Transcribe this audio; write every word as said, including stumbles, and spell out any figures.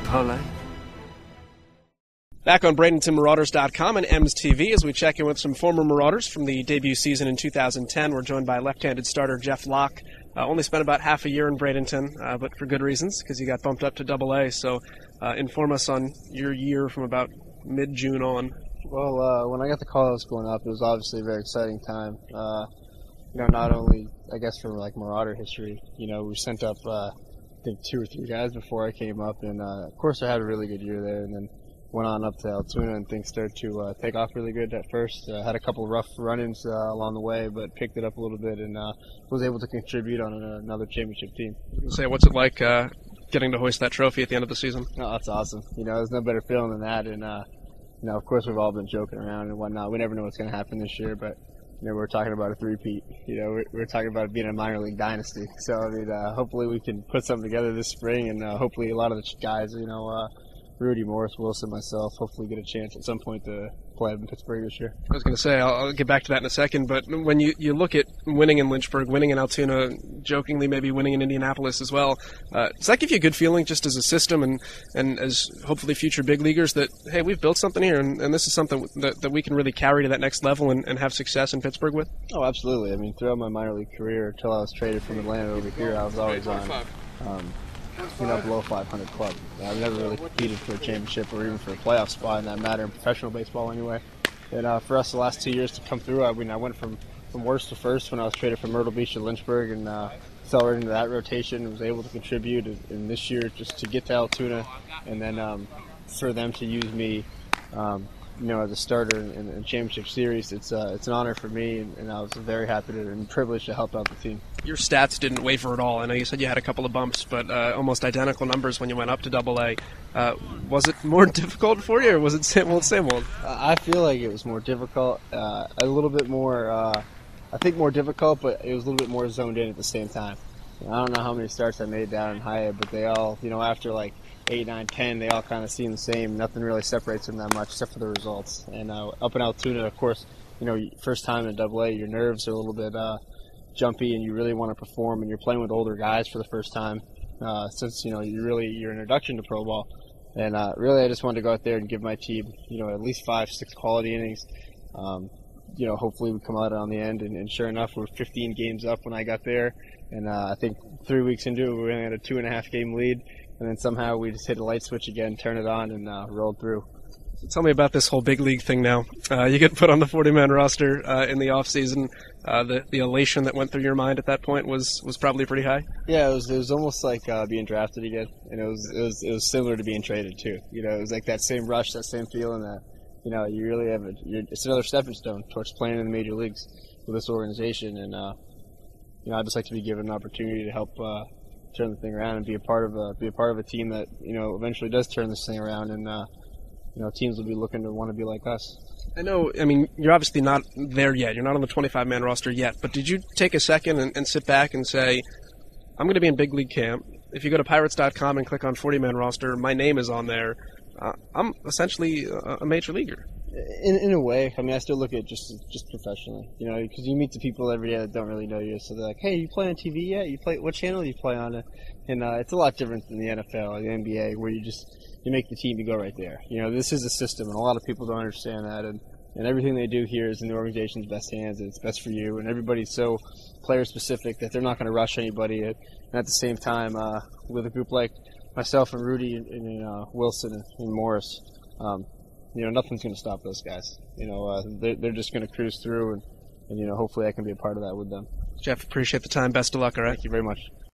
Hola. Back on Bradenton Marauders dot com and Ems T V as we check in with some former Marauders from the debut season in two thousand ten. We're joined by left-handed starter Jeff Locke. Uh, only spent about half a year in Bradenton, uh, but for good reasons, because he got bumped up to Double-A. So uh, inform us on your year from about mid-June on. Well, uh, when I got the call I was going up, it was obviously a very exciting time. Uh, you know, not only, I guess, from like Marauder history, you know, we sent up, uh, I think, two or three guys before I came up, and uh, of course I had a really good year there, and then went on up to Altoona, and things started to uh, take off really good at first. Uh, had a couple of rough run-ins uh, along the way, but picked it up a little bit and uh, was able to contribute on an, another championship team. Say, what's it like uh, getting to hoist that trophy at the end of the season? Oh, that's awesome. You know, there's no better feeling than that, and uh, you know, of course, we've all been joking around and whatnot. We never know what's going to happen this year, but you know, we're talking about a three-peat. You know, we're, we're talking about it being a minor league dynasty. So, I mean, uh, hopefully we can put something together this spring, and uh, hopefully a lot of the guys, you know, uh, Rudy, Morris, Wilson, myself, hopefully get a chance at some point to play in Pittsburgh this year. I was going to say, I'll, I'll get back to that in a second, but when you, you look at winning in Lynchburg, winning in Altoona, jokingly maybe winning in Indianapolis as well, uh, does that give you a good feeling just as a system and, and as hopefully future big leaguers that, hey, we've built something here and, and this is something that, that we can really carry to that next level and, and have success in Pittsburgh with? Oh, absolutely. I mean, throughout my minor league career, until I was traded from Atlanta over here, I was always on um, you know, below five hundred club. I've never really competed for a championship or even for a playoff spot in that matter in professional baseball anyway. And uh, for us the last two years to come through, I mean, I went from, from worst to first when I was traded from Myrtle Beach to Lynchburg and uh, fell right into that rotation and was able to contribute. And, and this year just to get to Altoona and then um, for them to use me um, you know, as a starter in, in a championship series, it's uh, it's an honor for me, and, and I was very happy to, and privileged to help out the team. Your stats didn't waver at all. I know you said you had a couple of bumps, but uh, almost identical numbers when you went up to Double-A. Uh, was it more difficult for you, or was it same old, same old? I feel like it was more difficult, uh, a little bit more, uh, I think more difficult, but it was a little bit more zoned in at the same time. I don't know how many starts I made down in Hyatt, but they all, you know, after like eight, nine, ten, they all kind of seem the same. Nothing really separates them that much except for the results. And uh, up in Altoona, of course, you know, first time in Double-A, your nerves are a little bit uh, jumpy, and you really want to perform. And you're playing with older guys for the first time uh, since you know you really your introduction to pro ball. And uh, really, I just wanted to go out there and give my team, you know, at least five, six quality innings. Um, you know, hopefully we come out on the end. And, and sure enough, we're fifteen games up when I got there. And uh, I think three weeks into it, we only had a two and a half game lead. And then somehow we just hit a light switch again, turn it on, and uh, rolled through. So tell me about this whole big league thing now. Uh, you get put on the forty-man roster uh, in the offseason. Uh, the, the elation that went through your mind at that point was, was probably pretty high? Yeah, it was it was almost like uh, being drafted again. And it was, it was it was similar to being traded, too. You know, it was like that same rush, that same feeling that, you know, you really have a, you're, it's another stepping stone towards playing in the major leagues with this organization. And, uh, you know, I'd just like to be given an opportunity to help uh, turn the thing around and be a part of a be a part of a team that you know eventually does turn this thing around, and uh, you know teams will be looking to want to be like us. I know. I mean, you're obviously not there yet. You're not on the twenty-five man roster yet. But did you take a second and, and sit back and say, "I'm going to be in big league camp. If you go to pirates dot com and click on forty man roster, my name is on there. Uh, I'm essentially a, a major leaguer." In in a way, I mean, I still look at it just just professionally, you know, because you meet the people every day that don't really know you. So they're like, "Hey, you play on T V yet? You play what channel do you play on?" And uh, it's a lot different than the N F L or the N B A, where you just you make the team, you go right there. You know, this is a system, and a lot of people don't understand that. And and everything they do here is in the organization's best hands, and it's best for you. And everybody's so player specific that they're not going to rush anybody. And at the same time, uh, with a group like myself and Rudy and, and uh, Wilson and, and Morris. Um, You know, nothing's going to stop those guys. You know, uh, they're, they're just going to cruise through, and, and, you know, hopefully I can be a part of that with them. Jeff, appreciate the time. Best of luck, all right? Thank you very much.